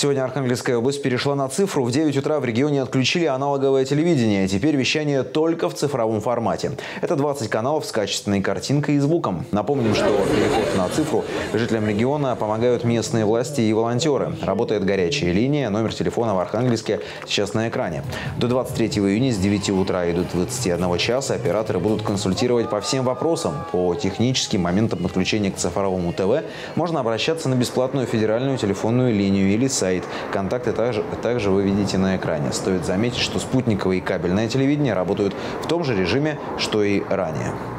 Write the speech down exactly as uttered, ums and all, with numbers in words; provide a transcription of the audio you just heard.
Сегодня Архангельская область перешла на цифру. В девять утра в регионе отключили аналоговое телевидение. Теперь вещание только в цифровом формате. Это двадцать каналов с качественной картинкой и звуком. Напомним, что переход на цифру жителям региона помогают местные власти и волонтеры. Работает горячая линия. Номер телефона в Архангельске сейчас на экране. До двадцать третьего июня с девяти утра и до двадцати одного часа операторы будут консультировать по всем вопросам. По техническим моментам подключения к цифровому ТВ можно обращаться на бесплатную федеральную телефонную линию или сайт. Контакты также, также вы видите на экране. Стоит заметить, что спутниковое и кабельное телевидение работают в том же режиме, что и ранее.